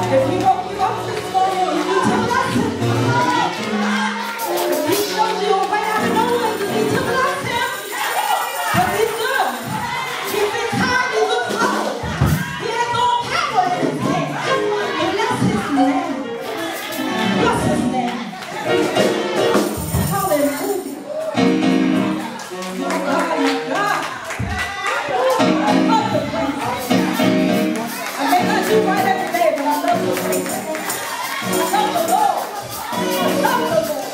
If he woke you up this morning, you need to bless him. If he showed you a way out of nowhere, you need to bless him. Because he's good. He's been kind, he looks low. He has all power in his hand. Bless his name. Bless his name. Hallelujah. My God, my God. I love the praise. I may not do right every day, but I love the praise. I love the Lord. I love the Lord.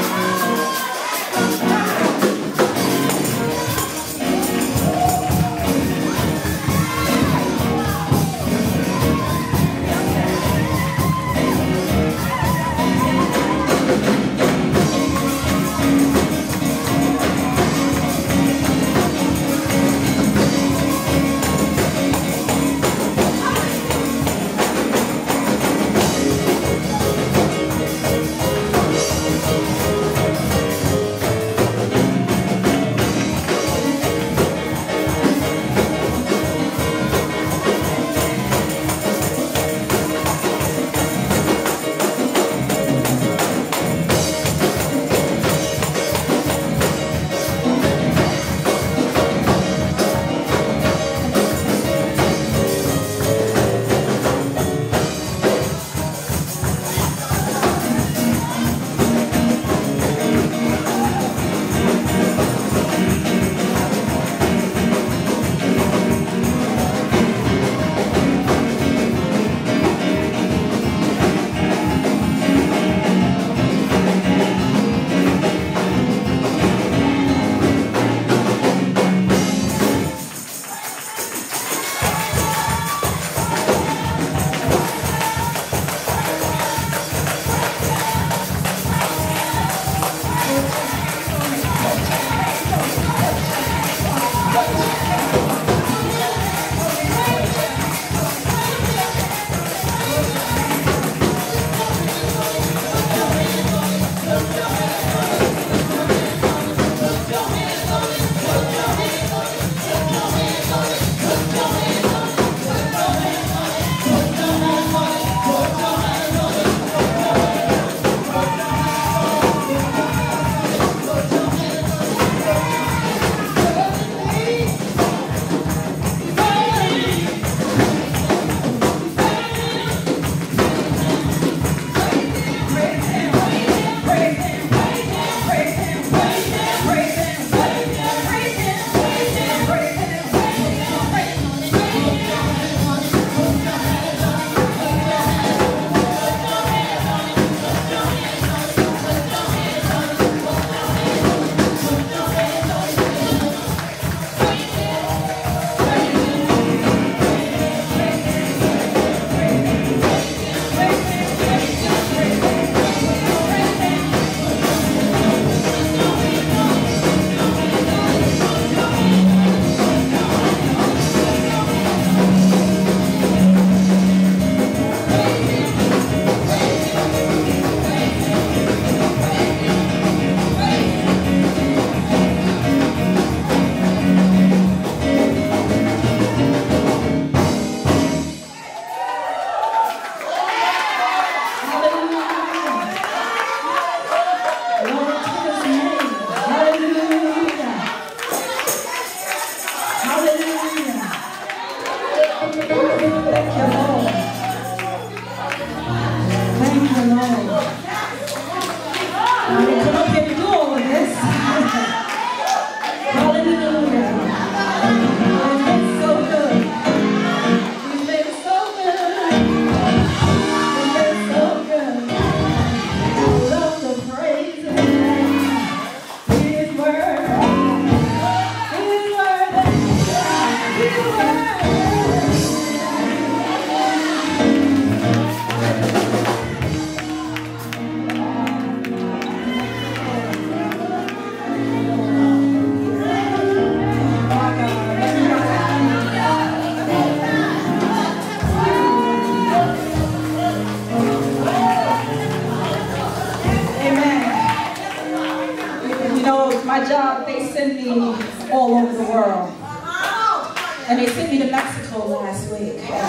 my job, they send me all over the world. And they sent me to Mexico last week.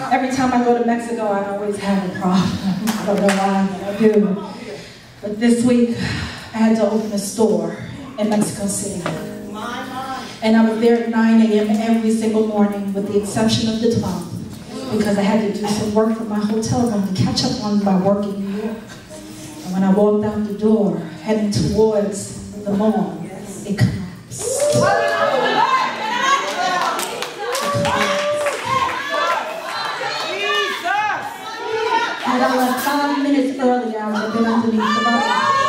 Every time I go to Mexico, I always have a problem. I don't know why, but I do. But this week, I had to open a store in Mexico City. And I was there at 9 a.m. every single morning, with the exception of the 12th, because I had to do some work from my hotel room to catch up on my work in New York. And when I walked out the door, heading towards the mall, it collapsed. Had I left 5 minutes earlier, I would have been underneath the bus.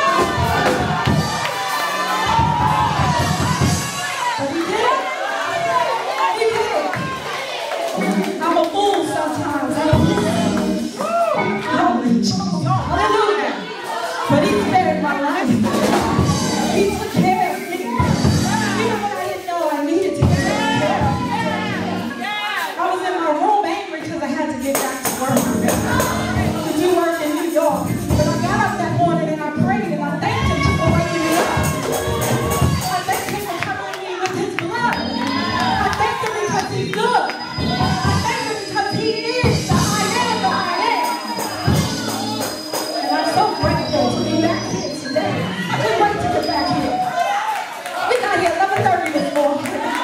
But he did it. He did it. I'm a fool sometimes. I don't listen. Hallelujah. But he spared my life. He took care of me. Even when I didn't know I needed to get care of. I was in my room angry because I had to get back to work. Do work in New York. But I got up that morning and I prayed and I thanked him for waking me up. I thanked him for covering me with his blood. I thanked him because he's good. I thanked him because he is the I am that I am. And I'm so grateful to be back here today. I couldn't wait to get back here. We got here 11:30 this morning.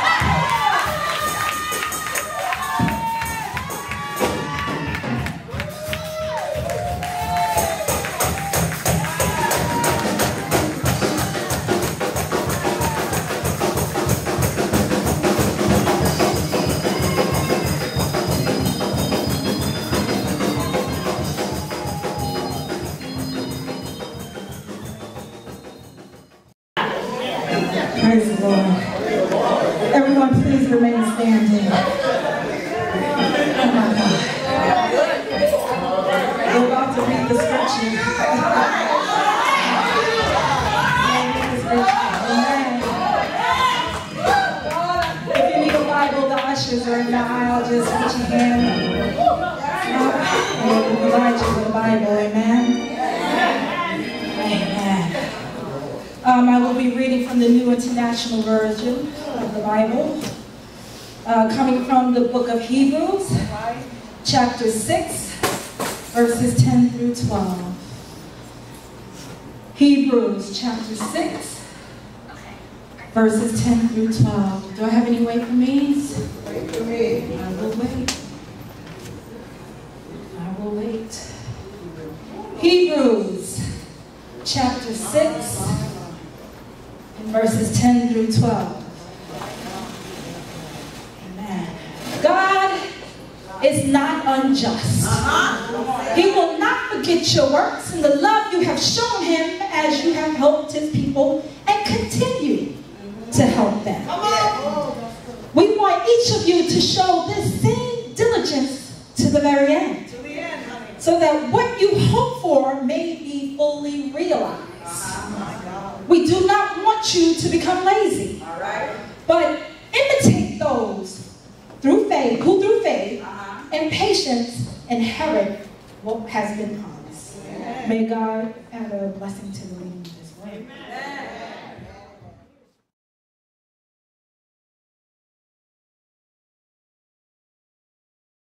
Praise the Lord. Everyone, please remain standing. Oh my God. We're about to read the scripture. Amen. If you need a Bible, the ushers are in the aisle. Just put your hand up and we'll provide you with a Bible. Amen. Amen. I will be reading from the New International Version of the Bible, coming from the book of Hebrews, chapter 6, verses 10 through 12. Hebrews, chapter 6, verses 10 through 12. Do I have any wait for me's? Wait for me. I will wait. I will wait. Hebrews, chapter 6, verses 10 through 12. Amen. God is not unjust. He will not forget your works and the love you have shown him as you have helped his people and continue to help them. We want each of you to show this same diligence to the very end, so that what you hope for may be fully realized. We do not want you to become lazy, but imitate those through faith, who through faith and patience inherit what has been promised. May God add a blessing to the reading.